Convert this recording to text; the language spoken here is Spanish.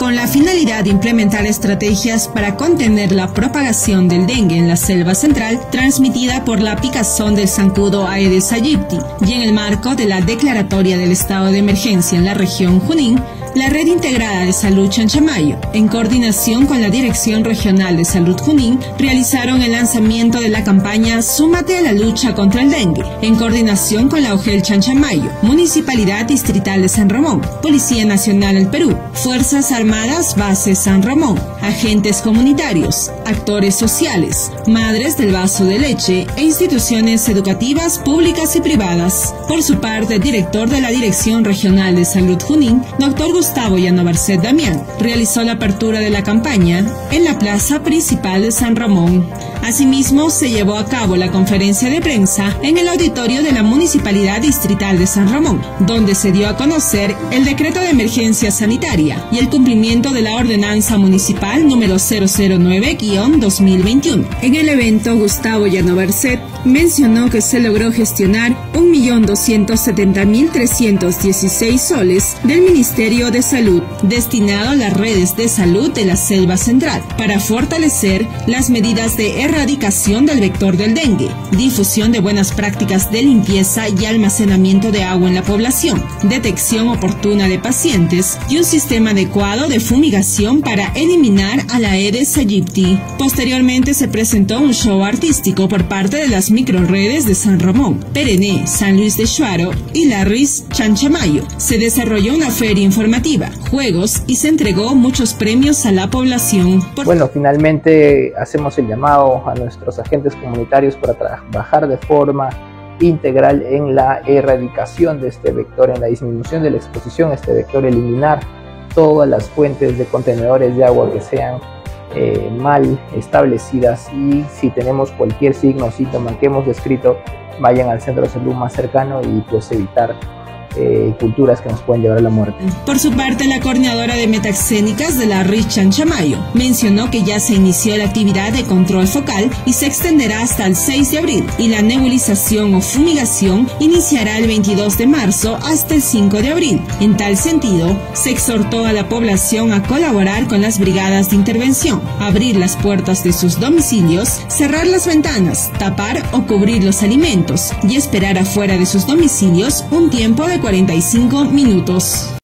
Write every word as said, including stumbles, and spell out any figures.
con la finalidad de implementar estrategias para contener la propagación del dengue en la selva central, transmitida por la picazón del zancudo Aedes aegypti, y en el marco de la declaratoria del estado de emergencia en la región Junín, la Red Integrada de Salud Chanchamayo, en coordinación con la Dirección Regional de Salud Junín, realizaron el lanzamiento de la campaña Súmate a la lucha contra el dengue, en coordinación con la O G E L Chanchamayo, Municipalidad Distrital de San Ramón, Policía Nacional del Perú, Fuerzas Armadas Base San Ramón, agentes comunitarios, actores sociales, madres del vaso de leche e instituciones educativas públicas y privadas. Por su parte, el director de la Dirección Regional de Salud Junín, doctor Gustavo Llanoverset Damián, realizó la apertura de la campaña en la plaza principal de San Ramón. Asimismo, se llevó a cabo la conferencia de prensa en el auditorio de la Municipalidad Distrital de San Ramón, donde se dio a conocer el decreto de emergencia sanitaria y el cumplimiento de la ordenanza municipal número cero cero nueve guión dos mil veintiuno. En el evento, Gustavo Llanoverset mencionó que se logró gestionar un millón doscientos setenta mil trescientos dieciséis soles del Ministerio de Salud, destinado a las redes de salud de la selva central, para fortalecer las medidas de erradicación del vector del dengue, difusión de buenas prácticas de limpieza y almacenamiento de agua en la población, detección oportuna de pacientes y un sistema adecuado de fumigación para eliminar a la Aedes aegypti. Posteriormente se presentó un show artístico por parte de las microredes de San Ramón, Perené, San Luis de Xuaro y Larris Chanchamayo. Se desarrolló una feria informativa, juegos y se entregó muchos premios a la población. Por... Bueno, finalmente hacemos el llamado a nuestros agentes comunitarios para trabajar de forma integral en la erradicación de este vector, en la disminución de la exposición a este vector, eliminar todas las fuentes de contenedores de agua que sean eh, mal establecidas, y si tenemos cualquier signo o síntoma que hemos descrito, vayan al centro de salud más cercano y pues evitar Eh, culturas que nos pueden llevar a la muerte. Por su parte, la coordinadora de metaxénicas de la R I C Chanchamayo mencionó que ya se inició la actividad de control focal y se extenderá hasta el seis de abril, y la nebulización o fumigación iniciará el veintidós de marzo hasta el cinco de abril. En tal sentido, se exhortó a la población a colaborar con las brigadas de intervención, abrir las puertas de sus domicilios, cerrar las ventanas, tapar o cubrir los alimentos y esperar afuera de sus domicilios un tiempo de cuarenta y cinco minutos.